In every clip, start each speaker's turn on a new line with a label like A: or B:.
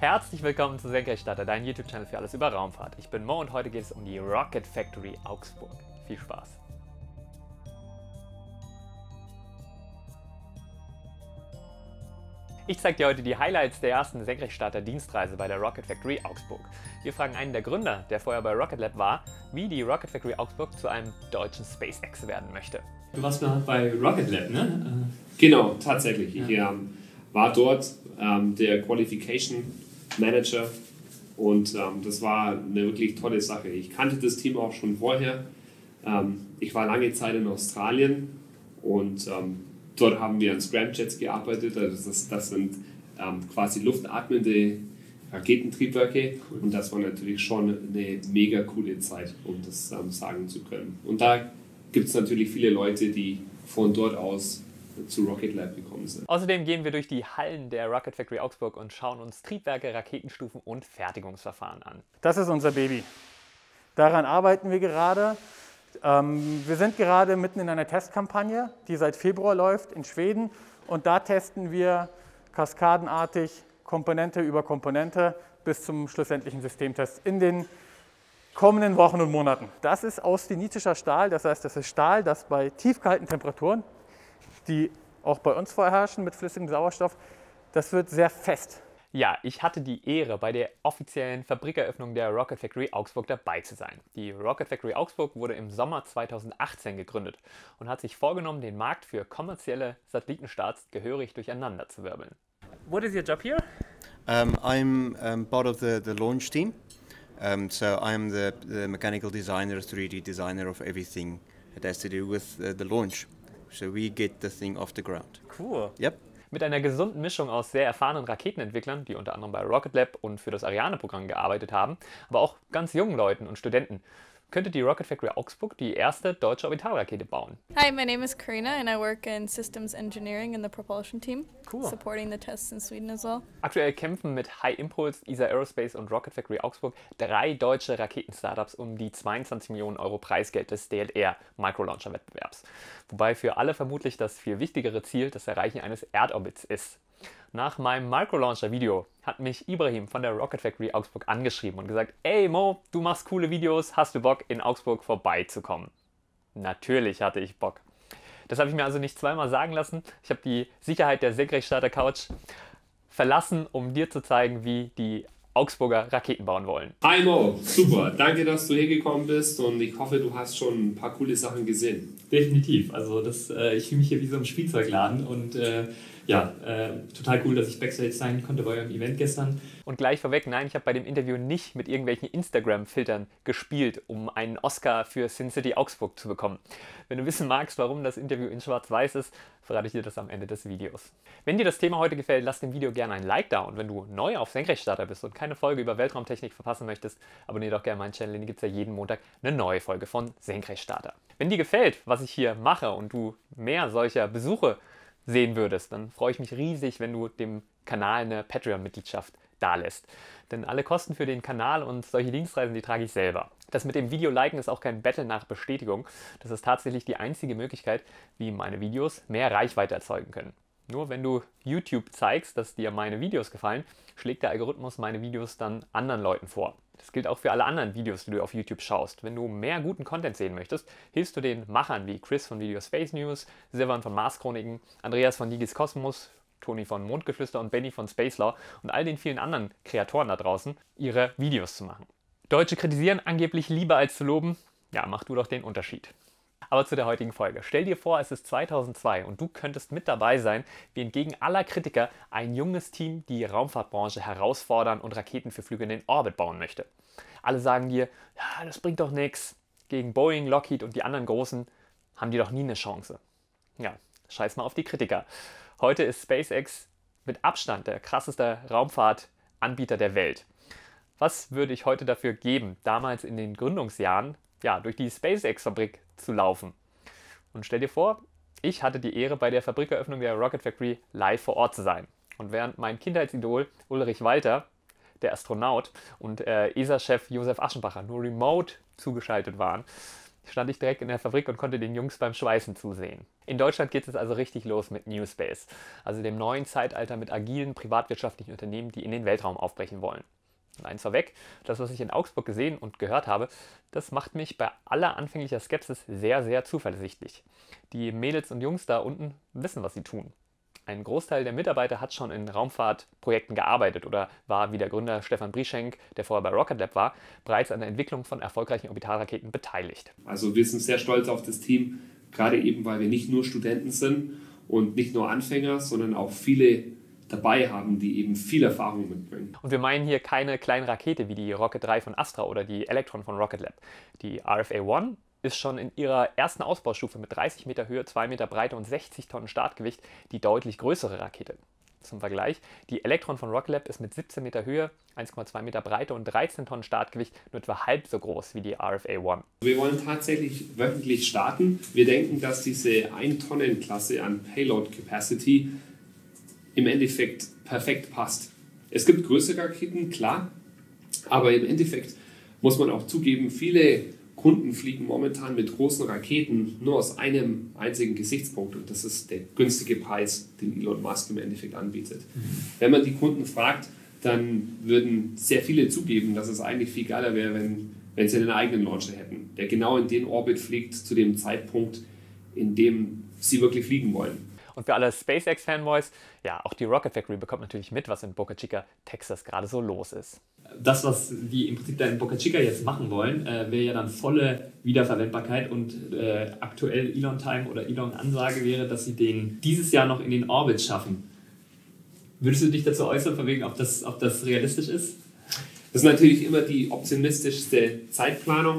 A: Herzlich willkommen zu Senkrechtstarter, dein YouTube-Channel für alles über Raumfahrt. Ich bin Mo und heute geht es um die Rocket Factory Augsburg. Viel Spaß! Ich zeige dir heute die Highlights der ersten Senkrechtstarter-Dienstreise bei der Rocket Factory Augsburg. Wir fragen einen der Gründer, der vorher bei Rocket Lab war, wie die Rocket Factory Augsburg zu einem deutschen SpaceX werden möchte.
B: Du warst bei Rocket Lab, ne?
C: Genau, tatsächlich. Ich war dort der Qualification Manager und das war eine wirklich tolle Sache. Ich kannte das Team auch schon vorher. Ich war lange Zeit in Australien und dort haben wir an Scramjets gearbeitet. Also das sind quasi luftatmende Raketentriebwerke und das war natürlich schon eine mega coole Zeit, um das sagen zu können. Und da gibt es natürlich viele Leute, die von dort aus zu Rocket Lab gekommen sind.
A: Außerdem gehen wir durch die Hallen der Rocket Factory Augsburg und schauen uns Triebwerke, Raketenstufen und Fertigungsverfahren an.
D: Das ist unser Baby. Daran arbeiten wir gerade. Wir sind gerade mitten in einer Testkampagne, die seit Februar läuft in Schweden. Und da testen wir kaskadenartig Komponente über Komponente bis zum schlussendlichen Systemtest in den kommenden Wochen und Monaten. Das ist austenitischer Stahl, das heißt, das ist Stahl, das bei tiefkalten Temperaturen, die auch bei uns vorherrschen mit flüssigem Sauerstoff, das wird sehr fest.
A: Ja, ich hatte die Ehre, bei der offiziellen Fabrikeröffnung der Rocket Factory Augsburg dabei zu sein. Die Rocket Factory Augsburg wurde im Sommer 2018 gegründet und hat sich vorgenommen, den Markt für kommerzielle Satellitenstarts gehörig durcheinander zu wirbeln. What is your job here?
E: I'm part of the launch team. So I'm the mechanical designer, 3D designer of everything that has to do with the launch. So we get the thing off the ground.
A: Cool.
E: Yep.
A: Mit einer gesunden Mischung aus sehr erfahrenen Raketenentwicklern, die unter anderem bei Rocket Lab und für das Ariane-Programm gearbeitet haben, aber auch ganz jungen Leuten und Studenten, könnte die Rocket Factory Augsburg die erste deutsche Orbitalrakete bauen.
F: Hi, my name is Karina and I work in Systems Engineering in the propulsion team,
A: Cool.
F: supporting the tests in Sweden as well.
A: Aktuell kämpfen mit High Impulse, ESA Aerospace und Rocket Factory Augsburg 3 deutsche Raketen-Startups um die 22 Millionen Euro Preisgeld des DLR Microlauncher-Wettbewerbs. Wobei für alle vermutlich das viel wichtigere Ziel das Erreichen eines Erdorbits ist. Nach meinem Microlauncher-Video hat mich Ibrahim von der Rocket Factory Augsburg angeschrieben und gesagt, ey Mo, du machst coole Videos, hast du Bock in Augsburg vorbeizukommen? Natürlich hatte ich Bock. Das habe ich mir also nicht zweimal sagen lassen. Ich habe die Sicherheit der Senkrechtstarter-Couch verlassen, um dir zu zeigen, wie die Augsburger Raketen bauen wollen.
C: Hi Mo, super. Danke, dass du hergekommen bist und ich hoffe, du hast schon ein paar coole Sachen gesehen.
B: Definitiv. Also ich fühle mich hier wie so im Spielzeugladen und total cool, dass ich Backstage sein konnte bei eurem Event gestern.
A: Und gleich vorweg, nein, ich habe bei dem Interview nicht mit irgendwelchen Instagram-Filtern gespielt, um einen Oscar für Sin City Augsburg zu bekommen. Wenn du wissen magst, warum das Interview in Schwarz-Weiß ist, verrate ich dir das am Ende des Videos. Wenn dir das Thema heute gefällt, lass dem Video gerne ein Like da und wenn du neu auf Senkrechtstarter bist und keine Folge über Weltraumtechnik verpassen möchtest, abonniere doch gerne meinen Channel, denn gibt es ja jeden Montag eine neue Folge von Senkrechtstarter. Wenn dir gefällt, was ich hier mache und du mehr solcher Besuche sehen würdest, dann freue ich mich riesig, wenn du dem Kanal eine Patreon-Mitgliedschaft dalässt. Denn alle Kosten für den Kanal und solche Dienstreisen, die trage ich selber. Das mit dem Video-Liken ist auch kein Battle nach Bestätigung. Das ist tatsächlich die einzige Möglichkeit, wie meine Videos mehr Reichweite erzeugen können. Nur wenn du YouTube zeigst, dass dir meine Videos gefallen, schlägt der Algorithmus meine Videos dann anderen Leuten vor. Das gilt auch für alle anderen Videos, die du auf YouTube schaust. Wenn du mehr guten Content sehen möchtest, hilfst du den Machern wie Chris von Video Space News, Silvan von Mars Chroniken, Andreas von Digis Kosmos, Toni von Mondgeflüster und Benny von Spacelaw und all den vielen anderen Kreatoren da draußen, ihre Videos zu machen. Deutsche kritisieren angeblich lieber als zu loben. Ja, mach du doch den Unterschied. Aber zu der heutigen Folge. Stell dir vor, es ist 2002 und du könntest mit dabei sein, wie entgegen aller Kritiker ein junges Team die Raumfahrtbranche herausfordern und Raketen für Flüge in den Orbit bauen möchte. Alle sagen dir, ja, das bringt doch nichts. Gegen Boeing, Lockheed und die anderen Großen haben die doch nie eine Chance. Ja, scheiß mal auf die Kritiker. Heute ist SpaceX mit Abstand der krasseste Raumfahrtanbieter der Welt. Was würde ich heute dafür geben, damals in den Gründungsjahren durch die SpaceX-Fabrik zu laufen? Und stell dir vor, ich hatte die Ehre, bei der Fabrikeröffnung der Rocket Factory live vor Ort zu sein. Und während mein Kindheitsidol Ulrich Walter, der Astronaut, und ESA-Chef Josef Aschenbacher nur remote zugeschaltet waren, stand ich direkt in der Fabrik und konnte den Jungs beim Schweißen zusehen. In Deutschland geht es also richtig los mit New Space, also dem neuen Zeitalter mit agilen privatwirtschaftlichen Unternehmen, die in den Weltraum aufbrechen wollen. Und eins vorweg, das, was ich in Augsburg gesehen und gehört habe, das macht mich bei aller anfänglicher Skepsis sehr, sehr zuversichtlich. Die Mädels und Jungs da unten wissen, was sie tun. Ein Großteil der Mitarbeiter hat schon in Raumfahrtprojekten gearbeitet oder war, wie der Gründer Stefan Brieschenk, der vorher bei Rocket Lab war, bereits an der Entwicklung von erfolgreichen Orbitalraketen beteiligt.
C: Also wir sind sehr stolz auf das Team, gerade eben, weil wir nicht nur Studenten sind und nicht nur Anfänger, sondern auch viele dabei haben, die eben viel Erfahrung mitbringen.
A: Und wir meinen hier keine kleine Rakete wie die Rocket 3 von Astra oder die Electron von Rocket Lab. Die RFA-1 ist schon in ihrer ersten Ausbaustufe mit 30 Meter Höhe, 2 Meter Breite und 60 Tonnen Startgewicht die deutlich größere Rakete. Zum Vergleich, die Electron von Rocket Lab ist mit 17 Meter Höhe, 1,2 Meter Breite und 13 Tonnen Startgewicht nur etwa halb so groß wie die RFA-1.
C: Wir wollen tatsächlich wöchentlich starten. Wir denken, dass diese 1-Tonnen-Klasse an Payload Capacity im Endeffekt perfekt passt. Es gibt größere Raketen, klar, aber im Endeffekt muss man auch zugeben, viele Kunden fliegen momentan mit großen Raketen nur aus einem einzigen Gesichtspunkt und das ist der günstige Preis, den Elon Musk im Endeffekt anbietet. Wenn man die Kunden fragt, dann würden sehr viele zugeben, dass es eigentlich viel geiler wäre, wenn sie einen eigenen Launcher hätten, der genau in den Orbit fliegt, zu dem Zeitpunkt, in dem sie wirklich fliegen wollen.
A: Und für alle SpaceX-Fanboys, ja, auch die Rocket Factory bekommt natürlich mit, was in Boca Chica, Texas gerade so los ist.
B: Das, was die im Prinzip da in Boca Chica jetzt machen wollen, wäre ja dann volle Wiederverwendbarkeit und aktuell Elon-Time oder Elon-Ansage wäre, dass sie den dieses Jahr noch in den Orbit schaffen. Würdest du dich dazu äußern, von wegen, ob das realistisch ist?
C: Das ist natürlich immer die optimistischste Zeitplanung.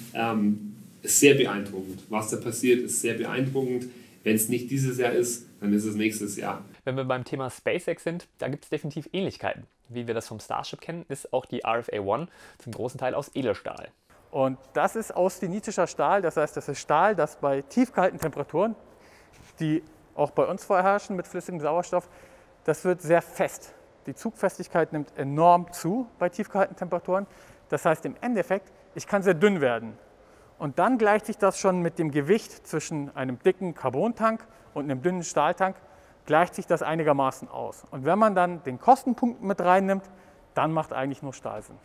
C: Ist sehr beeindruckend. Was da passiert, ist sehr beeindruckend. Wenn es nicht dieses Jahr ist, dann ist es nächstes Jahr.
A: Wenn wir beim Thema SpaceX sind, da gibt es definitiv Ähnlichkeiten. Wie wir das vom Starship kennen, ist auch die RFA-1 zum großen Teil aus Edelstahl.
D: Und das ist austinischer Stahl, das heißt, das ist Stahl, das bei tiefkalten Temperaturen, die auch bei uns vorherrschen mit flüssigem Sauerstoff, das wird sehr fest. Die Zugfestigkeit nimmt enorm zu bei tiefkalten Temperaturen. Das heißt im Endeffekt, ich kann sehr dünn werden. Und dann gleicht sich das schon mit dem Gewicht zwischen einem dicken Carbontank und einem dünnen Stahltank, gleicht sich das einigermaßen aus. Und wenn man dann den Kostenpunkt mit reinnimmt, dann macht eigentlich nur Stahl Sinn.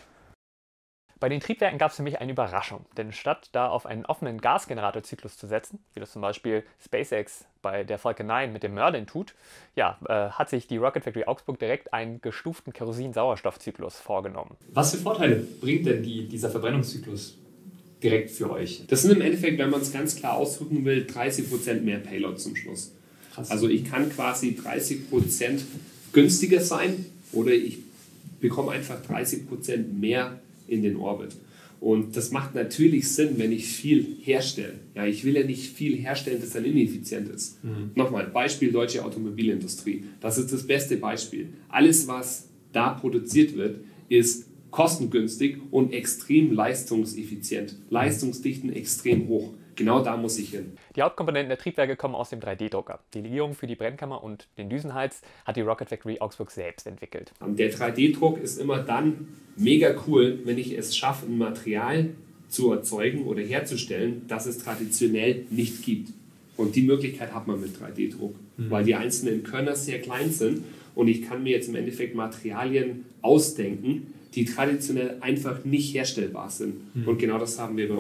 A: Bei den Triebwerken gab es für mich eine Überraschung, denn statt da auf einen offenen Gasgeneratorzyklus zu setzen, wie das zum Beispiel SpaceX bei der Falcon 9 mit dem Merlin tut, ja, hat sich die Rocket Factory Augsburg direkt einen gestuften Kerosin-Sauerstoffzyklus vorgenommen.
B: Was für Vorteile bringt denn dieser Verbrennungszyklus direkt für euch?
C: Das sind im Endeffekt, wenn man es ganz klar ausdrücken will, 30% mehr Payload zum Schluss.
B: Krass.
C: Also ich kann quasi 30% günstiger sein oder ich bekomme einfach 30% mehr in den Orbit. Und das macht natürlich Sinn, wenn ich viel herstelle. Ja, ich will ja nicht viel herstellen, das dann ineffizient ist. Nochmal, Beispiel deutsche Automobilindustrie. Das ist das beste Beispiel. Alles, was da produziert wird, ist kostengünstig und extrem leistungseffizient. Leistungsdichten extrem hoch. Genau da muss ich hin.
A: Die Hauptkomponenten der Triebwerke kommen aus dem 3D-Drucker. Die Legierung für die Brennkammer und den Düsenhals hat die Rocket Factory Augsburg selbst entwickelt.
C: Der 3D-Druck ist immer dann mega cool, wenn ich es schaffe, ein Material zu erzeugen oder herzustellen, das es traditionell nicht gibt. Und die Möglichkeit hat man mit 3D-Druck, weil die einzelnen Körner sehr klein sind und ich kann mir jetzt im Endeffekt Materialien ausdenken, die traditionell einfach nicht herstellbar sind. Und genau das haben wir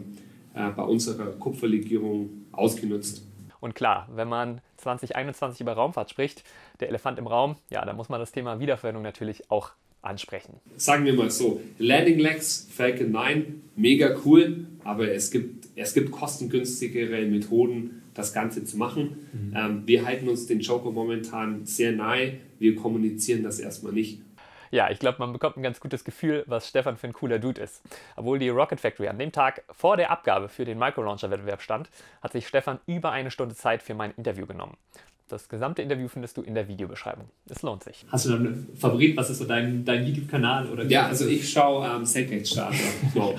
C: bei unserer Kupferlegierung ausgenutzt.
A: Und klar, wenn man 2021 über Raumfahrt spricht, der Elefant im Raum, ja, da muss man das Thema Wiederverwendung natürlich auch ansprechen.
C: Sagen wir mal so, Landing Legs, Falcon 9, mega cool, aber es gibt kostengünstigere Methoden, das Ganze zu machen. Wir halten uns den Joker momentan sehr nahe, wir kommunizieren das erstmal nicht.
A: Ja, ich glaube, man bekommt ein ganz gutes Gefühl, was Stefan für ein cooler Dude ist. Obwohl die Rocket Factory an dem Tag vor der Abgabe für den Microlauncher-Wettbewerb stand, hat sich Stefan über eine Stunde Zeit für mein Interview genommen. Das gesamte Interview findest du in der Videobeschreibung. Es lohnt sich.
B: Hast du da einen Favorit? Was ist so dein YouTube-Kanal? Oder
C: ja, also ich schaue Senkrechtstarter. No.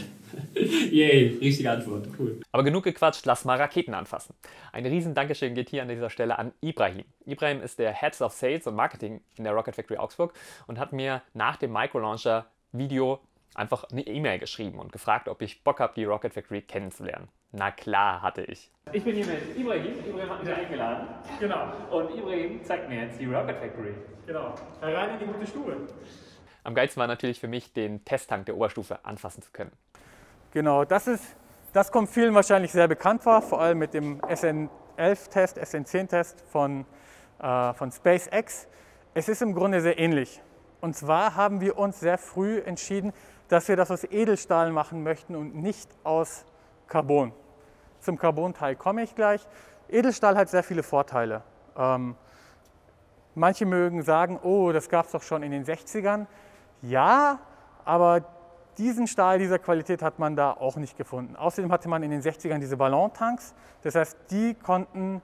B: Yay, richtige Antwort. Cool.
A: Aber genug gequatscht, lass mal Raketen anfassen. Ein riesen Dankeschön geht hier an dieser Stelle an Ibrahim. Ibrahim ist der Head of Sales und Marketing in der Rocket Factory Augsburg und hat mir nach dem Microlauncher-Video Einfach eine E-Mail geschrieben und gefragt, ob ich Bock habe, die Rocket Factory kennenzulernen. Na klar hatte ich. Ich bin hier mit Ibrahim. Ibrahim hat mich eingeladen.
D: Genau,
A: Und Ibrahim zeigt mir jetzt die Rocket Factory.
D: genau. Herein in die gute Stube.
A: Am geilsten war natürlich für mich, den Testtank der Oberstufe anfassen zu können.
D: Genau, das kommt vielen wahrscheinlich sehr bekannt vor, vor allem mit dem SN11-Test, SN10-Test von SpaceX. Es ist im Grunde sehr ähnlich. Und zwar haben wir uns sehr früh entschieden, dass wir das aus Edelstahl machen möchten und nicht aus Carbon. Zum Carbon-Teil komme ich gleich. Edelstahl hat sehr viele Vorteile. Manche mögen sagen, oh, das gab es doch schon in den 60ern. Ja, aber diesen Stahl dieser Qualität hat man da auch nicht gefunden. Außerdem hatte man in den 60ern diese Ballontanks. Das heißt, die konnten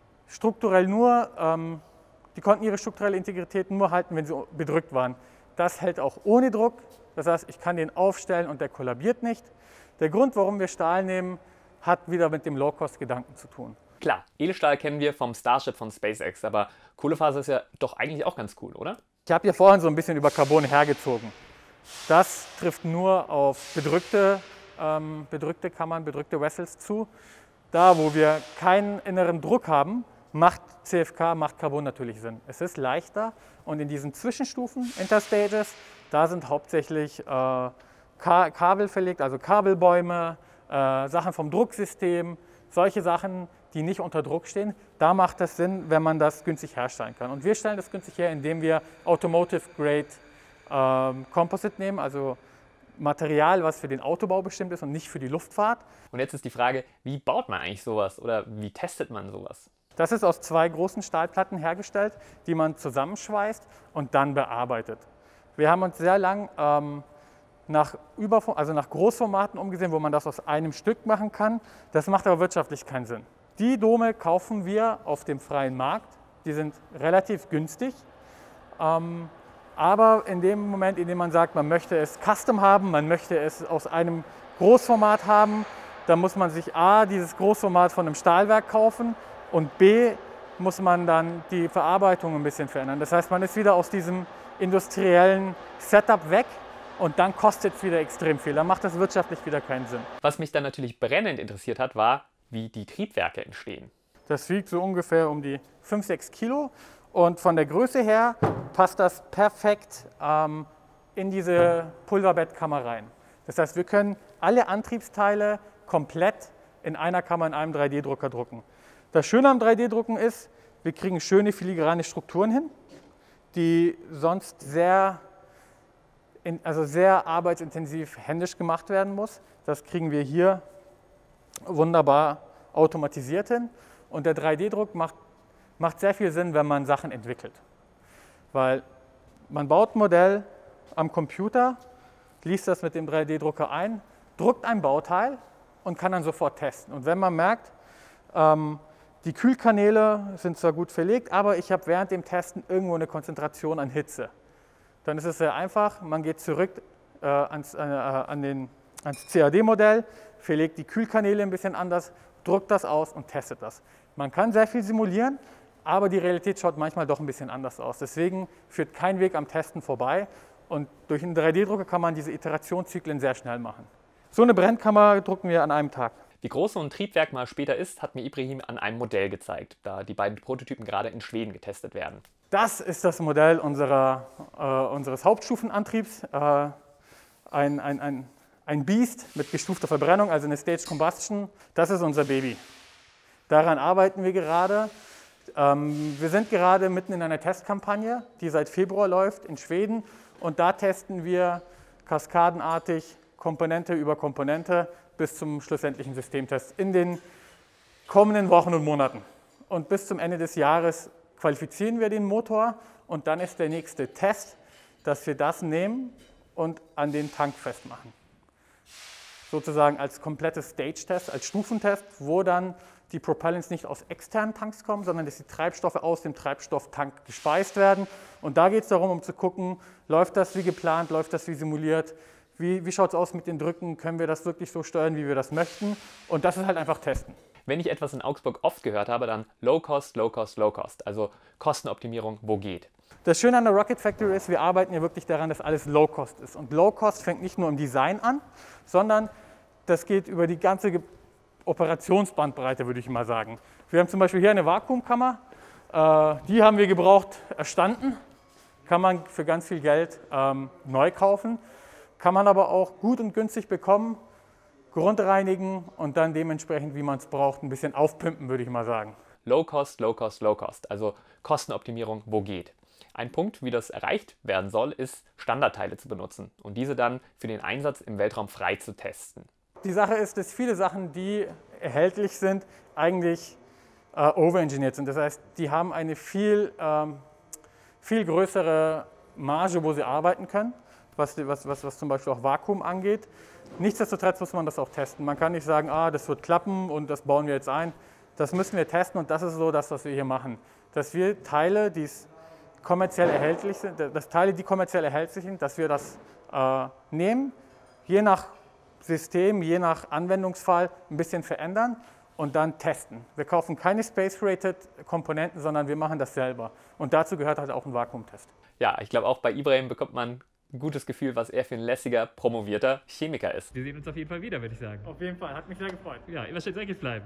D: ihre strukturelle Integrität nur halten, wenn sie bedrückt waren. Das hält auch ohne Druck. Das heißt, ich kann den aufstellen und der kollabiert nicht. Der Grund, warum wir Stahl nehmen, hat wieder mit dem Low-Cost-Gedanken zu tun.
A: Klar, Edelstahl kennen wir vom Starship von SpaceX, aber Kohlefaser ist ja doch eigentlich auch ganz cool, oder?
D: Ich habe hier vorhin so ein bisschen über Carbon hergezogen. Das trifft nur auf bedrückte Kammern, bedrückte Vessels zu. Da, wo wir keinen inneren Druck haben, macht Carbon natürlich Sinn. Es ist leichter und in diesen Zwischenstufen, Interstages, da sind hauptsächlich Kabel verlegt, also Kabelbäume, Sachen vom Drucksystem, solche Sachen, die nicht unter Druck stehen. Da macht es Sinn, wenn man das günstig herstellen kann. Und wir stellen das günstig her, indem wir Automotive Grade Composite nehmen, also Material, was für den Autobau bestimmt ist und nicht für die Luftfahrt.
A: Und jetzt ist die Frage, wie baut man eigentlich sowas oder wie testet man sowas?
D: Das ist aus 2 großen Stahlplatten hergestellt, die man zusammenschweißt und dann bearbeitet. Wir haben uns sehr lang nach Großformaten umgesehen, wo man das aus einem Stück machen kann. Das macht aber wirtschaftlich keinen Sinn. Die Dome kaufen wir auf dem freien Markt. Die sind relativ günstig. Aber in dem Moment, in dem man sagt, man möchte es custom haben, man möchte es aus einem Großformat haben, dann muss man sich A, dieses Großformat von einem Stahlwerk kaufen und B, muss man dann die Verarbeitung ein bisschen verändern. Das heißt, man ist wieder aus diesem industriellen Setup weg und dann kostet es wieder extrem viel. Dann macht das wirtschaftlich wieder keinen Sinn.
A: Was mich dann natürlich brennend interessiert hat, war, wie die Triebwerke entstehen.
D: Das wiegt so ungefähr um die 5-6 Kilo. Und von der Größe her passt das perfekt in diese Pulverbedkammer rein. Das heißt, wir können alle Antriebsteile komplett in einer Kammer in einem 3D-Drucker drucken. Das Schöne am 3D-Drucken ist, wir kriegen schöne filigrane Strukturen hin, die sonst sehr arbeitsintensiv händisch gemacht werden muss. Das kriegen wir hier wunderbar automatisiert hin. Und der 3D-Druck macht sehr viel Sinn, wenn man Sachen entwickelt. Weil man baut ein Modell am Computer, liest das mit dem 3D-Drucker ein, druckt ein Bauteil und kann dann sofort testen. Und wenn man merkt, die Kühlkanäle sind zwar gut verlegt, aber ich habe während dem Testen irgendwo eine Konzentration an Hitze, dann ist es sehr einfach, man geht zurück ans CAD-Modell, verlegt die Kühlkanäle ein bisschen anders, druckt das aus und testet das. Man kann sehr viel simulieren, aber die Realität schaut manchmal doch ein bisschen anders aus. Deswegen führt kein Weg am Testen vorbei und durch einen 3D-Drucker kann man diese Iterationszyklen sehr schnell machen. So eine Brennkammer drucken wir an einem Tag.
A: Wie groß so ein Triebwerk mal später ist, hat mir Ibrahim an einem Modell gezeigt, da die beiden Prototypen gerade in Schweden getestet werden.
D: Das ist das Modell unseres Hauptstufenantriebs. Ein Beast mit gestufter Verbrennung, also eine Staged Combustion. Das ist unser Baby. Daran arbeiten wir gerade. Wir sind gerade mitten in einer Testkampagne, die seit Februar läuft in Schweden. Und da testen wir kaskadenartig Komponente über Komponente bis zum schlussendlichen Systemtest in den kommenden Wochen und Monaten. Und bis zum Ende des Jahres qualifizieren wir den Motor und dann ist der nächste Test, dass wir das nehmen und an den Tank festmachen. Sozusagen als komplettes Stage-Test, als Stufentest, wo dann die Propellants nicht aus externen Tanks kommen, sondern dass die Treibstoffe aus dem Treibstofftank gespeist werden. Und da geht es darum, um zu gucken, läuft das wie geplant, läuft das wie simuliert, wie schaut es aus mit den Drücken, können wir das wirklich so steuern, wie wir das möchten. Und das ist halt einfach testen.
A: Wenn ich etwas in Augsburg oft gehört habe, dann Low Cost, Low Cost, Low Cost, also Kostenoptimierung, wo geht.
D: Das Schöne an der Rocket Factory ist, wir arbeiten ja wirklich daran, dass alles Low-Cost ist. Und Low-Cost fängt nicht nur im Design an, sondern das geht über die ganze Operationsbandbreite, würde ich mal sagen. Wir haben zum Beispiel hier eine Vakuumkammer, die haben wir gebraucht erstanden, kann man für ganz viel Geld neu kaufen, kann man aber auch gut und günstig bekommen, grundreinigen und dann dementsprechend, wie man es braucht, ein bisschen aufpimpen, würde ich mal sagen.
A: Low Cost, Low Cost, Low Cost, also Kostenoptimierung, wo geht. Ein Punkt, wie das erreicht werden soll, ist, Standardteile zu benutzen und diese dann für den Einsatz im Weltraum frei zu testen.
D: Die Sache ist, dass viele Sachen, die erhältlich sind, eigentlich overengineert sind. Das heißt, die haben eine viel größere Marge, wo sie arbeiten können, was zum Beispiel auch Vakuum angeht. Nichtsdestotrotz muss man das auch testen. Man kann nicht sagen, das wird klappen und das bauen wir jetzt ein. Das müssen wir testen und das ist so das, was wir hier machen. Dass wir Teile, die kommerziell erhältlich sind, dass wir das nehmen, je nach System, je nach Anwendungsfall ein bisschen verändern und dann testen. Wir kaufen keine Space-Rated Komponenten, sondern wir machen das selber. Und dazu gehört halt auch ein Vakuumtest.
A: Ja, ich glaube auch bei Ibrahim bekommt man ein gutes Gefühl, was er für ein lässiger, promovierter Chemiker ist.
B: Wir sehen uns auf jeden Fall wieder, würde ich sagen.
D: Auf jeden Fall, hat mich sehr gefreut.
B: Ja, immer schön säckig bleiben.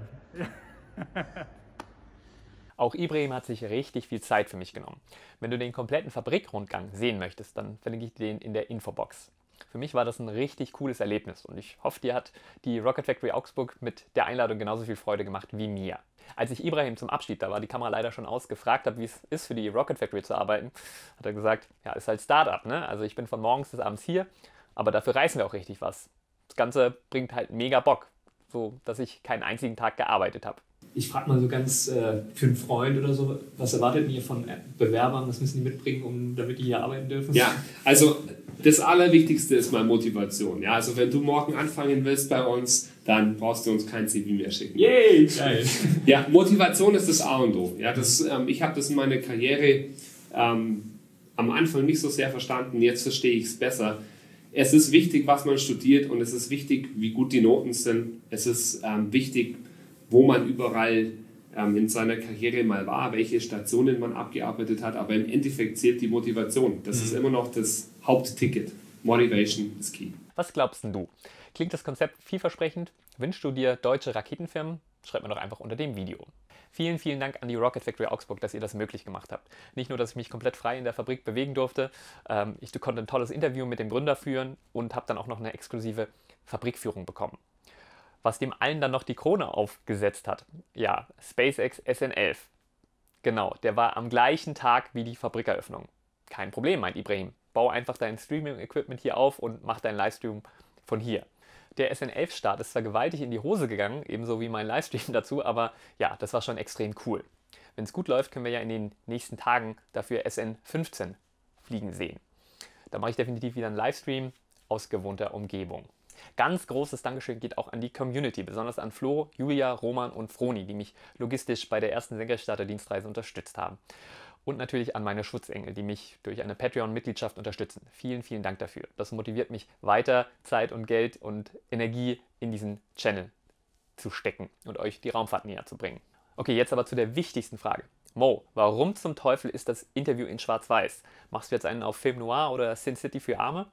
A: Auch Ibrahim hat sich richtig viel Zeit für mich genommen. Wenn du den kompletten Fabrikrundgang sehen möchtest, dann verlinke ich den in der Infobox. Für mich war das ein richtig cooles Erlebnis und ich hoffe, dir hat die Rocket Factory Augsburg mit der Einladung genauso viel Freude gemacht wie mir. Als ich Ibrahim zum Abschied, da war die Kamera leider schon aus, gefragt habe, wie es ist, für die Rocket Factory zu arbeiten, hat er gesagt, ja, ist halt Startup, ne? Also ich bin von morgens bis abends hier, aber dafür reißen wir auch richtig was. Das Ganze bringt halt mega Bock, so dass ich keinen einzigen Tag gearbeitet habe.
B: Ich frage mal so ganz für einen Freund oder so, was erwartet ihr von Bewerbern, was müssen die mitbringen, damit die hier arbeiten dürfen?
C: Ja, also das Allerwichtigste ist mal Motivation. Ja, also wenn du morgen anfangen willst bei uns, dann brauchst du uns kein CV mehr schicken.
B: Yay! Geil!
C: Ja, Motivation ist das A und O. Ja, ich habe das in meiner Karriere am Anfang nicht so sehr verstanden, jetzt verstehe ich es besser. Es ist wichtig, was man studiert und es ist wichtig, wie gut die Noten sind. Es ist wichtig, wo man überall in seiner Karriere mal war, welche Stationen man abgearbeitet hat, aber im Endeffekt zählt die Motivation. Das ist immer noch das Hauptticket. Motivation is key.
A: Was glaubst denn du? Klingt das Konzept vielversprechend? Wünschst du dir deutsche Raketenfirmen? Schreib mir doch einfach unter dem Video. Vielen, vielen Dank an die Rocket Factory Augsburg, dass ihr das möglich gemacht habt. Nicht nur, dass ich mich komplett frei in der Fabrik bewegen durfte, ich konnte ein tolles Interview mit dem Gründer führen und habe dann auch noch eine exklusive Fabrikführung bekommen. Was dem allen dann noch die Krone aufgesetzt hat. Ja, SpaceX SN11. Genau, der war am gleichen Tag wie die Fabrikeröffnung. Kein Problem, meint Ibrahim. Bau einfach dein Streaming-Equipment hier auf und mach deinen Livestream von hier. Der SN11-Start ist zwar gewaltig in die Hose gegangen, ebenso wie mein Livestream dazu, aber ja, das war schon extrem cool. Wenn es gut läuft, können wir ja in den nächsten Tagen dafür SN15 fliegen sehen. Da mache ich definitiv wieder einen Livestream aus gewohnter Umgebung. Ganz großes Dankeschön geht auch an die Community, besonders an Flo, Julia, Roman und Froni, die mich logistisch bei der ersten Senkrechtstarter-Dienstreise unterstützt haben. Und natürlich an meine Schutzengel, die mich durch eine Patreon-Mitgliedschaft unterstützen. Vielen, vielen Dank dafür. Das motiviert mich weiter, Zeit und Geld und Energie in diesen Channel zu stecken und euch die Raumfahrt näher zu bringen. Okay, jetzt aber zu der wichtigsten Frage. Mo, warum zum Teufel ist das Interview in Schwarz-Weiß? Machst du jetzt einen auf Film Noir oder Sin City für Arme?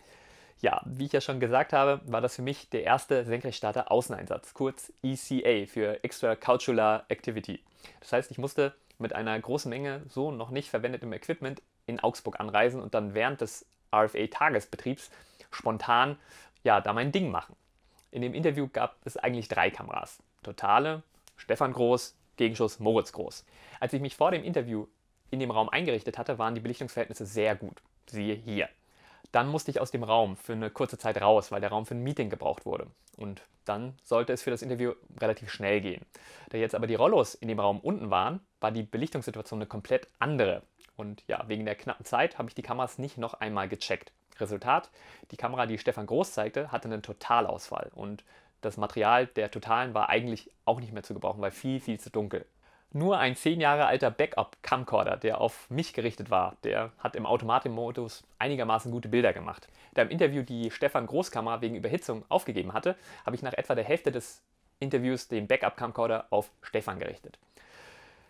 A: Ja, wie ich ja schon gesagt habe, war das für mich der erste Senkrechtstarter-Außeneinsatz, kurz ECA für Extracurricular Activity. Das heißt, ich musste mit einer großen Menge so noch nicht verwendetem Equipment in Augsburg anreisen und dann während des RFA-Tagesbetriebs spontan ja, da mein Ding machen. In dem Interview gab es eigentlich 3 Kameras. Totale, Stefan Groß, Gegenschuss Moritz Groß. Als ich mich vor dem Interview in dem Raum eingerichtet hatte, waren die Belichtungsverhältnisse sehr gut. Siehe hier. Dann musste ich aus dem Raum für eine kurze Zeit raus, weil der Raum für ein Meeting gebraucht wurde. Und dann sollte es für das Interview relativ schnell gehen. Da jetzt aber die Rollos in dem Raum unten waren, war die Belichtungssituation eine komplett andere. Und ja, wegen der knappen Zeit habe ich die Kameras nicht noch einmal gecheckt. Resultat, die Kamera, die Stefan Groß zeigte, hatte einen Totalausfall. Und das Material der Totalen war eigentlich auch nicht mehr zu gebrauchen, weil viel, viel zu dunkel. Nur ein 10 Jahre alter Backup-Camcorder, der auf mich gerichtet war, der hat im Automatikmodus einigermaßen gute Bilder gemacht. Da im Interview die Stefan Groß-Kamera wegen Überhitzung aufgegeben hatte, habe ich nach etwa der Hälfte des Interviews den Backup-Camcorder auf Stefan gerichtet.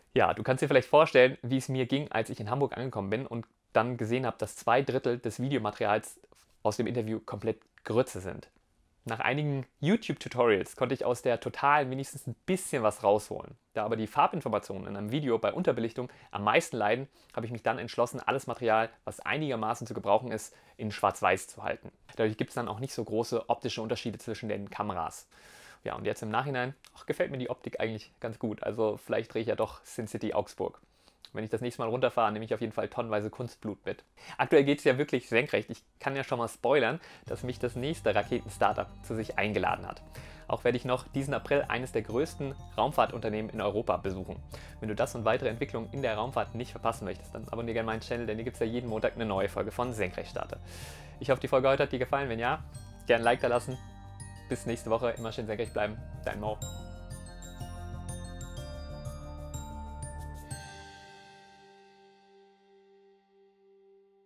A: Ja, du kannst dir vielleicht vorstellen, wie es mir ging, als ich in Hamburg angekommen bin und dann gesehen habe, dass 2/3 des Videomaterials aus dem Interview komplett Grütze sind. Nach einigen YouTube-Tutorials konnte ich aus der Total wenigstens ein bisschen was rausholen. Da aber die Farbinformationen in einem Video bei Unterbelichtung am meisten leiden, habe ich mich dann entschlossen, alles Material, was einigermaßen zu gebrauchen ist, in Schwarz-Weiß zu halten. Dadurch gibt es dann auch nicht so große optische Unterschiede zwischen den Kameras. Ja, und jetzt im Nachhinein gefällt mir die Optik eigentlich ganz gut. Also vielleicht drehe ich ja doch SimCity Augsburg. Wenn ich das nächste Mal runterfahre, nehme ich auf jeden Fall tonnenweise Kunstblut mit. Aktuell geht es ja wirklich senkrecht. Ich kann ja schon mal spoilern, dass mich das nächste Raketen-Startup zu sich eingeladen hat. Auch werde ich noch diesen April eines der größten Raumfahrtunternehmen in Europa besuchen. Wenn du das und weitere Entwicklungen in der Raumfahrt nicht verpassen möchtest, dann abonniere gerne meinen Channel, denn hier gibt es ja jeden Montag eine neue Folge von Senkrechtstarter. Ich hoffe, die Folge heute hat dir gefallen. Wenn ja, gerne ein Like da lassen. Bis nächste Woche. Immer schön senkrecht bleiben. Dein Mo.